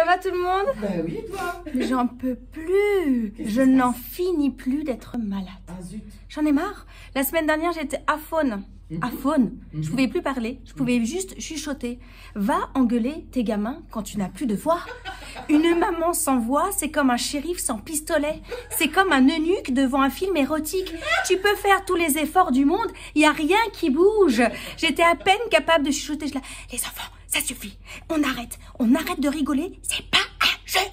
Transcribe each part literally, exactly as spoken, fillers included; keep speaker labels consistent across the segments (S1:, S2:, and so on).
S1: Ça va tout le monde?
S2: Bah oui, toi.
S1: Mais j'en peux plus. Je n'en finis plus d'être malade.
S2: Ah zut.
S1: J'en ai marre. La semaine dernière, j'étais aphone.
S2: Mhm.
S1: Aphone.
S2: Mhm.
S1: Je pouvais plus parler. Je pouvais juste chuchoter. Va engueuler tes gamins quand tu n'as plus de voix. Une maman sans voix, c'est comme un shérif sans pistolet. C'est comme un eunuque devant un film érotique. Tu peux faire tous les efforts du monde, il n'y a rien qui bouge. J'étais à peine capable de chuchoter. Je la... Les enfants, ça suffit. On arrête. On arrête de rigoler. C'est pas un jeu.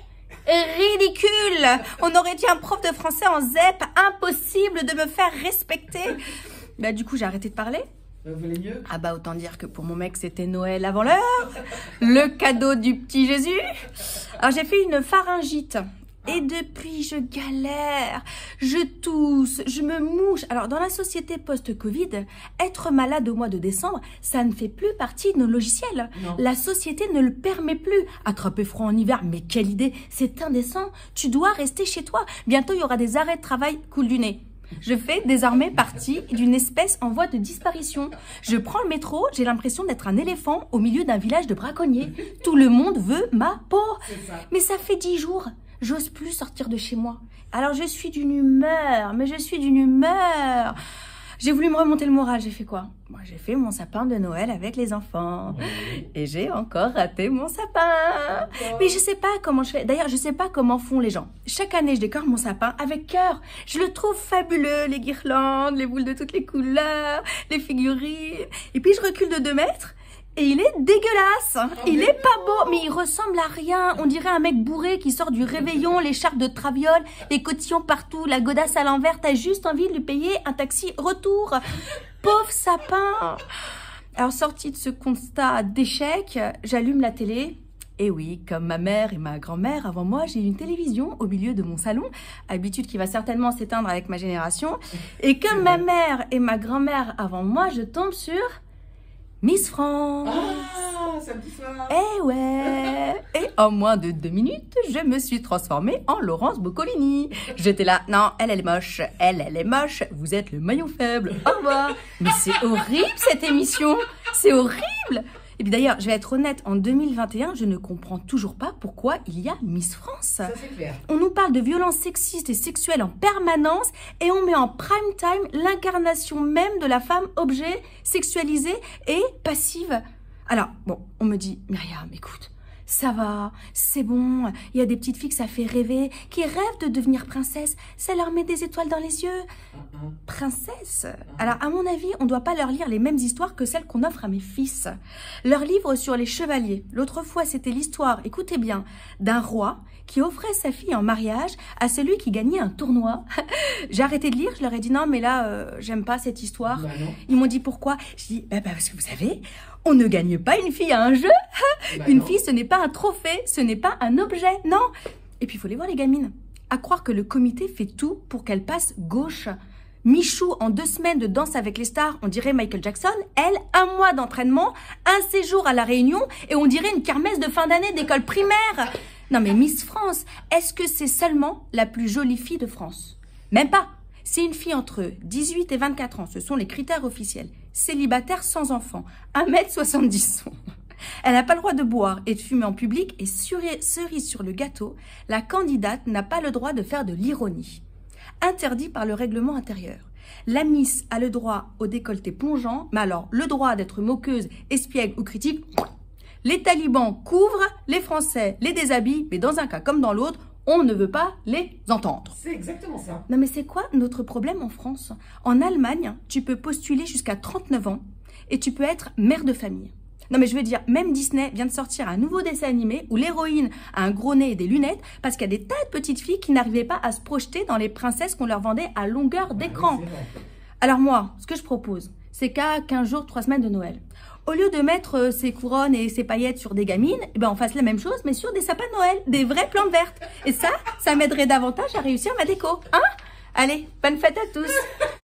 S1: Ridicule. On aurait dit un prof de français en Z E P. Impossible de me faire respecter. Bah, du coup, j'ai arrêté de parler.
S2: Vous voulez mieux?
S1: Ah bah autant dire que pour mon mec c'était Noël avant l'heure, le cadeau du petit Jésus. Alors j'ai fait une pharyngite et depuis je galère, je tousse, je me mouche. Alors dans la société post-Covid, être malade au mois de décembre, ça ne fait plus partie de nos logiciels.
S2: Non.
S1: La société ne le permet plus. Attraper froid en hiver, mais quelle idée, c'est indécent. Tu dois rester chez toi. Bientôt il y aura des arrêts de travail cool du nez. Je fais désormais partie d'une espèce en voie de disparition. Je prends le métro, j'ai l'impression d'être un éléphant au milieu d'un village de braconniers. Tout le monde veut ma peau.
S2: Ça.
S1: Mais ça fait dix jours, j'ose plus sortir de chez moi. Alors je suis d'une humeur, mais je suis d'une humeur. J'ai voulu me remonter le moral, j'ai fait quoi? Moi, j'ai fait mon sapin de Noël avec les enfants.
S2: Oui.
S1: Et j'ai encore raté mon sapin. Mais je sais pas comment je fais. D'ailleurs, je sais pas comment font les gens. Chaque année, je décore mon sapin avec cœur. Je le trouve fabuleux, les guirlandes, les boules de toutes les couleurs, les figurines. Et puis, je recule de deux mètres. Et il est dégueulasse.
S2: Oh,
S1: Il
S2: mais
S1: est pas
S2: non.
S1: beau, mais il ressemble à rien. On dirait un mec bourré qui sort du réveillon, l'écharpe de traviole, les cotillons partout, la godasse à l'envers. T'as juste envie de lui payer un taxi retour. Pauvre sapin. Alors, sortie de ce constat d'échec, j'allume la télé. Et oui, comme ma mère et ma grand-mère avant moi, j'ai une télévision au milieu de mon salon, habitude qui va certainement s'éteindre avec ma génération. Et comme ma mère et ma grand-mère avant moi, je tombe sur Miss France.
S2: Ah, ça me dit ça.
S1: Eh ouais. Et en moins de deux minutes, je me suis transformée en Laurence Boccolini. J'étais là, non, elle, elle est moche. Elle, elle est moche. Vous êtes le maillon faible. Au revoir. Mais c'est horrible cette émission. C'est horrible. Et puis d'ailleurs, je vais être honnête, en deux mille vingt et un, je ne comprends toujours pas pourquoi il y a Miss France.
S2: Ça c'est clair.
S1: On nous parle de violences sexistes et sexuelles en permanence et on met en prime time l'incarnation même de la femme objet sexualisée et passive. Alors, bon, on me dit, Myriam, écoute, ça va, c'est bon, il y a des petites filles que ça fait rêver, qui rêvent de devenir princesse, ça leur met des étoiles dans les yeux.
S2: Uh-uh.
S1: Princesse. Alors, à mon avis, on ne doit pas leur lire les mêmes histoires que celles qu'on offre à mes fils. Leur livre sur les chevaliers. L'autre fois, c'était l'histoire, écoutez bien, d'un roi qui offrait sa fille en mariage à celui qui gagnait un tournoi. J'ai arrêté de lire, je leur ai dit non, mais là, euh, j'aime pas cette histoire.
S2: Bah non.
S1: Ils m'ont dit pourquoi. Je dis, bah, bah, parce que vous savez, on ne gagne pas une fille à un jeu.
S2: Bah
S1: Une
S2: non.
S1: fille, ce n'est pas un trophée, ce n'est pas un objet, non. Et puis, il faut les voir, les gamines. À croire que le comité fait tout pour qu'elle passe gauche. Michou, en deux semaines de danse avec les stars, on dirait Michael Jackson. Elle, un mois d'entraînement, un séjour à La Réunion et on dirait une kermesse de fin d'année d'école primaire. Non mais Miss France, est-ce que c'est seulement la plus jolie fille de France? Même pas. C'est une fille entre dix-huit et vingt-quatre ans, ce sont les critères officiels. Célibataire sans enfant, un mètre soixante-dix. Elle n'a pas le droit de boire et de fumer en public et cerise sur le gâteau, la candidate n'a pas le droit de faire de l'ironie. Interdit par le règlement intérieur. La Miss a le droit au décolleté plongeant, mais alors le droit d'être moqueuse, espiègle ou critique, les talibans couvrent, les Français les déshabillent, mais dans un cas comme dans l'autre, on ne veut pas les entendre.
S2: C'est exactement ça.
S1: Non mais c'est quoi notre problème en France? En Allemagne, tu peux postuler jusqu'à trente-neuf ans et tu peux être mère de famille. Non mais je veux dire, même Disney vient de sortir un nouveau dessin animé où l'héroïne a un gros nez et des lunettes parce qu'il y a des tas de petites filles qui n'arrivaient pas à se projeter dans les princesses qu'on leur vendait à longueur d'écran.
S2: Ah oui, c'est vrai.
S1: Alors moi, ce que je propose, c'est qu'à quinze jours, trois semaines de Noël, au lieu de mettre euh, ses couronnes et ses paillettes sur des gamines, eh ben on fasse la même chose mais sur des sapins de Noël, des vraies plantes vertes. Et ça, ça m'aiderait davantage à réussir ma déco. Hein? Allez, bonne fête à tous.